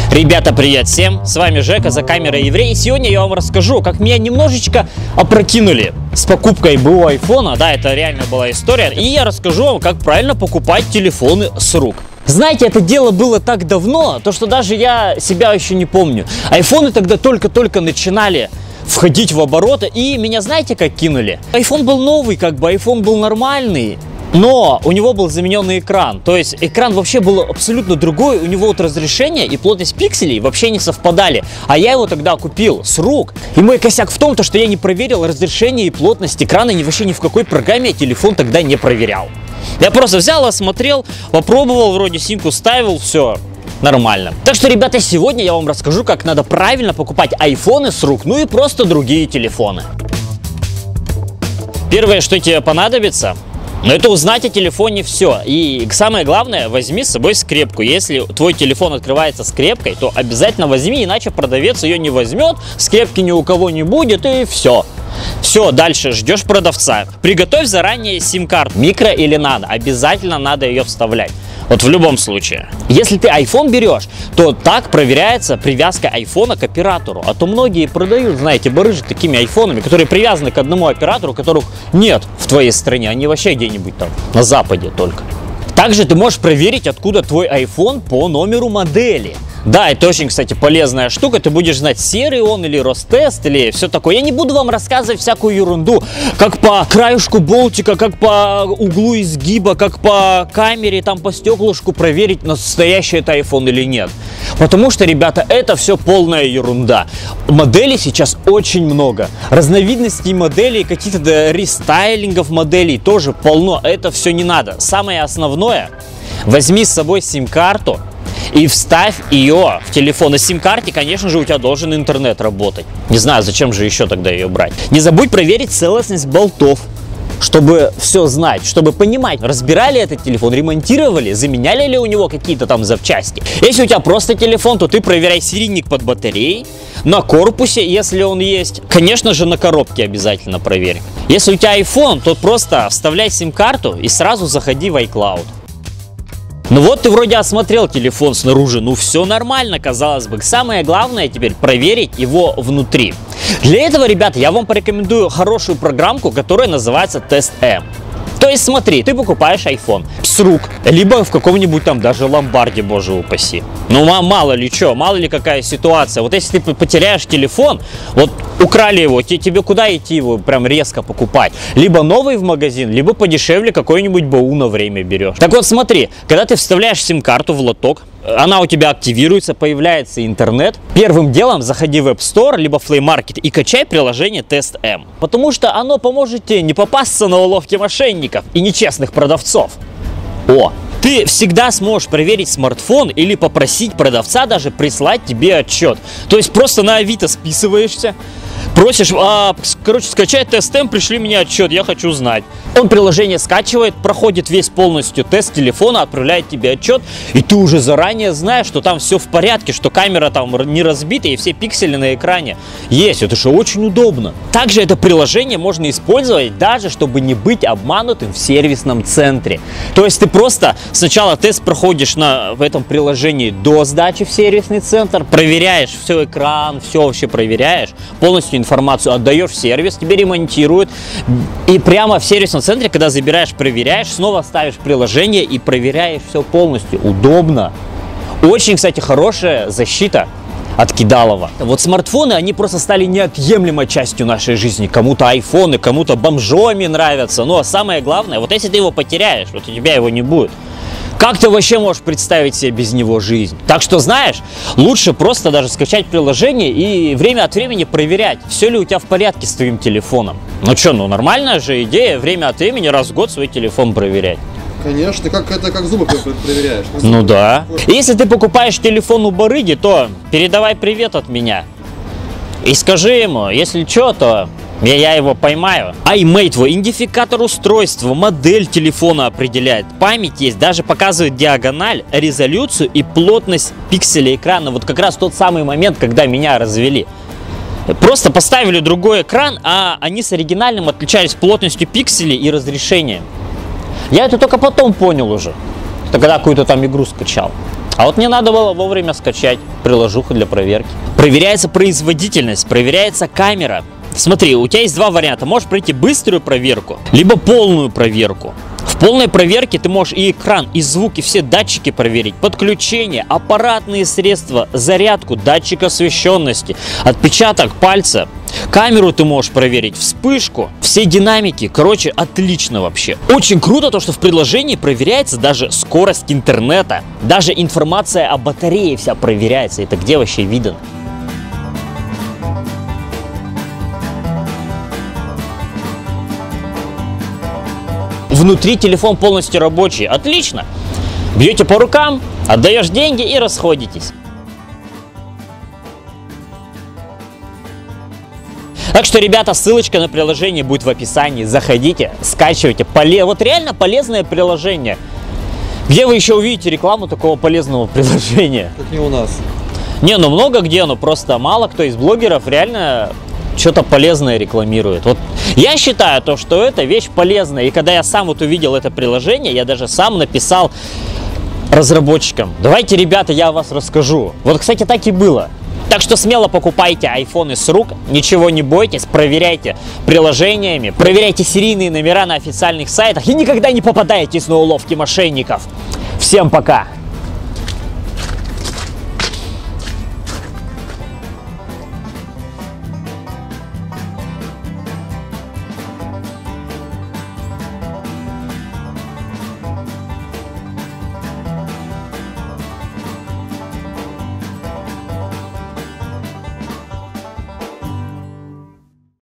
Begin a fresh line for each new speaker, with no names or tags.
Ребята, привет всем! С вами Жека, за камерой Еврей. И сегодня я вам расскажу, как меня немножечко опрокинули с покупкой БУ айфона. Да, это реально была история. И я расскажу вам, как правильно покупать телефоны с рук. Знаете, это дело было так давно, то что даже я себя еще не помню. Айфоны тогда только-только начинали входить в обороты, и меня знаете как кинули? Айфон был новый, айфон был нормальный. Но у него был замененный экран, то есть экран вообще был абсолютно другой, у него вот разрешение и плотность пикселей вообще не совпадали, а я его тогда купил с рук. И мой косяк в том, что я не проверил разрешение и плотность экрана, вообще ни в какой программе я телефон тогда не проверял. Я просто взял, осмотрел, попробовал, вроде симку ставил, все нормально. Так что, ребята, сегодня я вам расскажу, как надо правильно покупать айфоны с рук, ну и просто другие телефоны. Первое, что тебе понадобится, но это узнать о телефоне все. И самое главное, возьми с собой скрепку. Если твой телефон открывается скрепкой, то обязательно возьми, иначе продавец ее не возьмет, скрепки ни у кого не будет, и все. Все, дальше ждешь продавца. Приготовь заранее сим-карту, микро или нано. Обязательно надо ее вставлять. Вот в любом случае. Если ты iPhone берешь, то так проверяется привязка айфона к оператору. А то многие продают, знаете, барыжи такими айфонами, которые привязаны к одному оператору, которых нет в твоей стране. Они вообще где-нибудь там на западе только. Также ты можешь проверить, откуда твой iPhone по номеру модели. Да, это очень, кстати, полезная штука. Ты будешь знать, серый он или Ростест, или все такое. Я не буду вам рассказывать всякую ерунду, как по краешку болтика, как по углу изгиба, как по камере, там по стеклышку проверить, настоящий это iPhone или нет. Потому что, ребята, это все полная ерунда. Моделей сейчас очень много. Разновидностей моделей, каких-то рестайлингов моделей тоже полно. Это все не надо. Самое основное, возьми с собой сим-карту и вставь ее в телефон. На сим-карте, конечно же, у тебя должен интернет работать. Не знаю, зачем же еще тогда ее брать. Не забудь проверить целостность болтов, чтобы все знать, чтобы понимать, разбирали этот телефон, ремонтировали, заменяли ли у него какие-то там запчасти. Если у тебя просто телефон, то ты проверяй серийник под батареей, на корпусе, если он есть. Конечно же, на коробке обязательно проверь. Если у тебя iPhone, то просто вставляй сим-карту и сразу заходи в iCloud. Ну вот ты вроде осмотрел телефон снаружи, ну все нормально, казалось бы. Самое главное теперь проверить его внутри. Для этого, ребята, я вам порекомендую хорошую программку, которая называется Тест М. То есть смотри, ты покупаешь iPhone с рук, либо в каком-нибудь там даже ломбарде, боже упаси. Ну мало ли что, мало ли какая ситуация. Вот если ты потеряешь телефон, вот украли его, тебе куда идти его прям резко покупать? Либо новый в магазин, либо подешевле какой-нибудь БУ на время берешь. Так вот смотри, когда ты вставляешь сим-карту в лоток, она у тебя активируется, появляется интернет. Первым делом заходи в App Store, либо в Play Market и качай приложение Тест М. Потому что оно поможет тебе не попасться на уловки мошенников и нечестных продавцов. Ты всегда сможешь проверить смартфон или попросить продавца даже прислать тебе отчет. То есть просто на Авито списываешься, просишь, скачай Тест М, пришли мне отчет, я хочу знать. Он приложение скачивает, проходит весь полностью тест телефона, отправляет тебе отчет, и ты уже заранее знаешь, что там все в порядке, что камера там не разбита и все пиксели на экране есть. Это же очень удобно. Также это приложение можно использовать даже, чтобы не быть обманутым в сервисном центре. То есть ты просто сначала тест проходишь в этом приложении до сдачи в сервисный центр, проверяешь все экран, все вообще проверяешь, полностью информацию отдаешь в сервис, тебе ремонтируют, и прямо в сервисном центре, когда забираешь, проверяешь, снова ставишь приложение и проверяешь все полностью. Удобно. Очень, кстати, хорошая защита от кидалова. Вот смартфоны, они просто стали неотъемлемой частью нашей жизни. Кому-то айфоны, кому-то бомжоми нравятся. Но самое главное, вот если ты его потеряешь, вот у тебя его не будет, как ты вообще можешь представить себе без него жизнь? Так что, знаешь, лучше просто даже скачать приложение и время от времени проверять, все ли у тебя в порядке с твоим телефоном. Ну что, нормальная же идея время от времени раз в год свой телефон проверять.
Конечно, это как зубы проверяешь.
Ну да. Если ты покупаешь телефон у барыги, то передавай привет от меня. И скажи ему, если что, то я его поймаю. iMate, твой идентификатор устройства, модель телефона определяет, память есть, даже показывает диагональ, резолюцию и плотность пикселей экрана. Вот как раз тот самый момент, когда меня развели. Просто поставили другой экран, а они с оригинальным отличались плотностью пикселей и разрешением. Я это только потом понял уже, когда какую-то там игру скачал. А вот мне надо было вовремя скачать приложуху для проверки. Проверяется производительность, проверяется камера. Смотри, у тебя есть два варианта. Можешь пройти быструю проверку, либо полную проверку. В полной проверке ты можешь и экран, и звук, и все датчики проверить. Подключение, аппаратные средства, зарядку, датчик освещенности, отпечаток пальца. Камеру ты можешь проверить, вспышку, все динамики. Короче, отлично вообще. Очень круто то, что в приложении проверяется даже скорость интернета. Даже информация о батарее вся проверяется. Это где вообще видно? Внутри телефон полностью рабочий. Отлично. Бьете по рукам, отдаешь деньги и расходитесь. Так что, ребята, ссылочка на приложение будет в описании. Заходите, скачивайте. Вот реально полезное приложение. Где вы еще увидите рекламу такого полезного приложения?
Как не у нас.
Не, ну много где, но просто мало кто из блогеров реально что-то полезное рекламирует. Вот я считаю то, что это вещь полезная. И когда я сам вот увидел это приложение, я даже сам написал разработчикам: давайте, ребята, я вас расскажу. Вот, кстати, так и было. Так что смело покупайте айфоны с рук, ничего не бойтесь, проверяйте приложениями, проверяйте серийные номера на официальных сайтах и никогда не попадайтесь на уловки мошенников. Всем пока!